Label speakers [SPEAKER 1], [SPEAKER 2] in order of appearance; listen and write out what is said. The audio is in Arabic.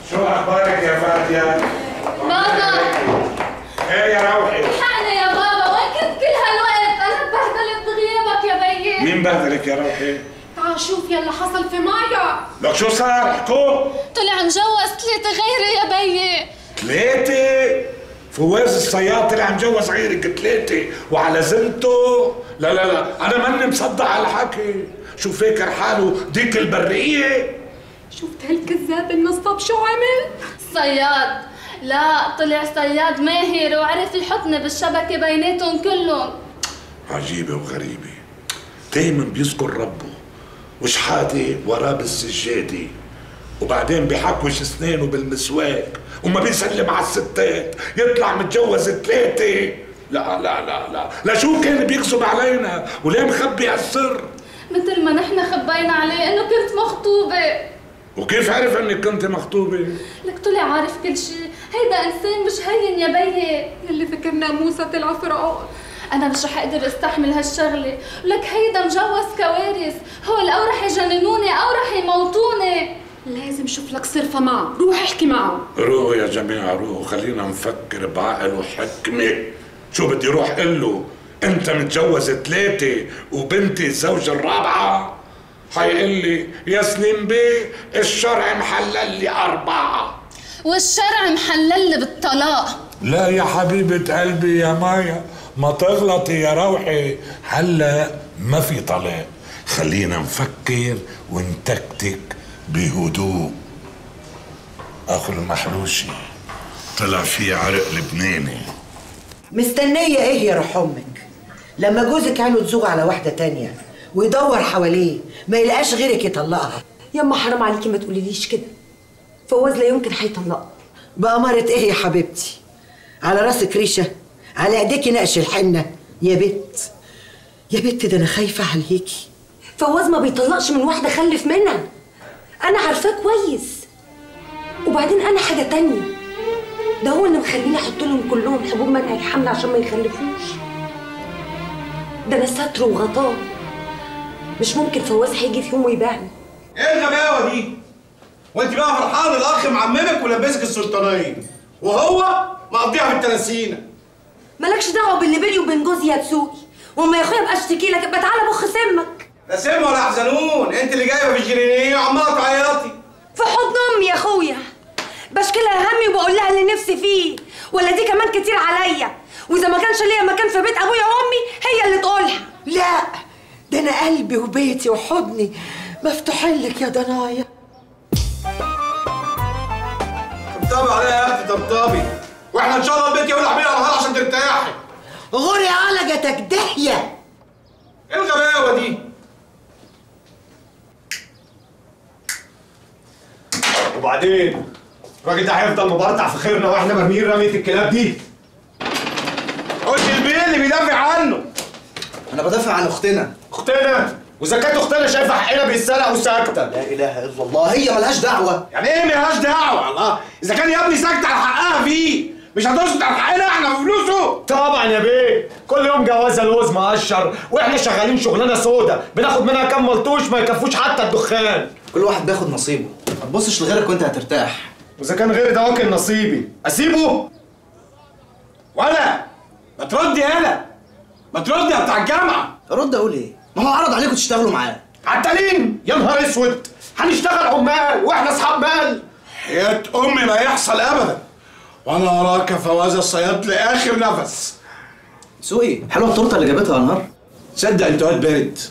[SPEAKER 1] شو اخبارك يا فادية؟
[SPEAKER 2] بابا
[SPEAKER 1] ايه يا روحي؟
[SPEAKER 2] الحقني يا بابا، وين كنت كل هالوقت؟ انا اتبهدلت بغيابك يا بيي.
[SPEAKER 1] مين بهدلك يا روحي؟
[SPEAKER 2] تعال شوف يلي حصل في مايا.
[SPEAKER 1] لك شو صار؟ احكوا.
[SPEAKER 2] طلع مجوز 3 غيري يا بيي.
[SPEAKER 1] 3؟ فواز الصياد طلع مجوز غيرك 3 وعلى زمته؟ لا لا لا، انا ماني مصدق على الحكي. شو فاكر حاله ديك البرية؟
[SPEAKER 2] شفت هالكذاب النصاب شو عمل؟ صياد. لا، طلع صياد ماهر وعرف يحطني بالشبكة بيناتهم كلهم.
[SPEAKER 1] عجيبة وغريبة، دايما بيذكر ربه وشحاتة وراه بالسجادة، وبعدين بيحكوش اسنانه بالمسواك وما بيسلم على الستات، يطلع متجوز 3. لا لا لا لا لا، شو كان بيكذب علينا وليه مخبي هالسر؟
[SPEAKER 2] مثل ما نحن خبينا عليه انه كنت مخطوبة.
[SPEAKER 1] وكيف عرف انك كنت مخطوبة؟
[SPEAKER 2] لك طلع عارف كل شيء، هيدا انسان مش هين يا بيي. يلي فكرنا موسى طلع فرعون. انا مش رح اقدر استحمل هالشغله، لك هيدا مجوز كوارث، هول او رح يجننوني او رح يموتوني. لازم شوف لك صرفه معه، روح احكي معه.
[SPEAKER 1] روحوا يا جماعة روحوا، خلينا نفكر بعقل وحكمة. شو بدي روح قل له انت متجوز 3 وبنتي الزوجة الرابعة؟ حيقول لي يا سليم بيه الشرع محلل لي 4.
[SPEAKER 2] والشرع محلل لي بالطلاق.
[SPEAKER 1] لا يا حبيبة قلبي يا مايا، ما تغلطي يا روحي، هلا ما في طلاق. خلينا نفكر ونتكتك بهدوء. اخو المحروشي طلع فيه عرق لبناني.
[SPEAKER 3] مستنية ايه يا روح امك؟ لما جوزك عينه تزوغ على واحدة تانية ويدور حواليه ما يلقاش غيرك يطلقها.
[SPEAKER 4] يما حرام عليكي ما تقوليليش كده، فواز لا يمكن هيطلقها.
[SPEAKER 3] بأمارة ايه يا حبيبتي؟ على راسك ريشة، على ايديكي نقش الحنة يا بت. يا بت ده انا خايفة عليكي.
[SPEAKER 4] فواز ما بيطلقش من واحدة خلف منها، انا عارفاه كويس. وبعدين انا حاجة تانية، ده هو اللي مخليني احط لهم كلهم حبوب منع الحمل عشان ما يخلفوش. ده انا ستر وغطاه، مش ممكن فواز هيجي في يوم ويبيعني.
[SPEAKER 5] ايه الغباوه دي؟ وانت بقى فرحان الاخ معممك ولبسك السلطانيه وهو مقضيها بالتلاسينه.
[SPEAKER 4] مالكش دعوه باللي بيني وبين جوزي يا تسوقي، واما يا اخويا ابقى اشتكي لك ابقى تعالى بخ سمك.
[SPEAKER 5] لا سم ولا حزنون، انت اللي جايبه في الجنينيه وعماله تعيطي.
[SPEAKER 4] في حضن امي يا اخويا بشكي لها همي وبقول لها اللي نفسي فيه، ولا دي كمان كتير عليا؟ واذا ما كانش ليا مكان في بيت ابويا وامي هي اللي تقولها.
[SPEAKER 3] لا ده انا قلبي وبيتي وحضني مفتوحين لك يا ضنايا.
[SPEAKER 5] طبطبي عليها يا اختي طبطبي، واحنا ان شاء الله البيت يولع بينا نهار عشان ترتاحي.
[SPEAKER 3] غوري علقتك دهيه.
[SPEAKER 5] ايه الغباوه دي؟ وبعدين الراجل ده هيفضل مبرطع في خيرنا واحنا مرميين رمية الكلاب دي. قلت البيه اللي بيدافع عنه.
[SPEAKER 6] انا بدافع عن اختنا.
[SPEAKER 5] اختنا؟ واذا كانت اختنا شايفه حقنا بيتسرق وساكته.
[SPEAKER 6] لا اله الا الله، هي ملهاش دعوه.
[SPEAKER 5] يعني ايه ملهاش دعوه؟ الله، اذا كان يا ابني ساكت على حقها فيه مش هتسكت على حقنا احنا بفلوسه؟
[SPEAKER 7] طبعا يا بيه، كل يوم جوازه لوز مقشر واحنا شغالين شغلانه سودا بناخد منها كام ملطوش ما يكفوش حتى الدخان.
[SPEAKER 6] كل واحد بياخد نصيبه، ما تبصش لغيرك وانت هترتاح.
[SPEAKER 5] واذا كان غيري ده واكل نصيبي اسيبه؟ ولا ما تردي يالا، ما تردي يا بتاع الجامعه.
[SPEAKER 6] ارد اقول ايه؟ ما هو عرض عليكم تشتغلوا معاه.
[SPEAKER 5] عتالين يا نهار اسود، هنشتغل عمال واحنا اصحاب مال. حياة امي ما يحصل ابدا، وانا اراك فواز الصياد لاخر نفس.
[SPEAKER 6] سوقي حلوه التورته اللي جابتها يا نهار.
[SPEAKER 5] تصدق انت واد بارد،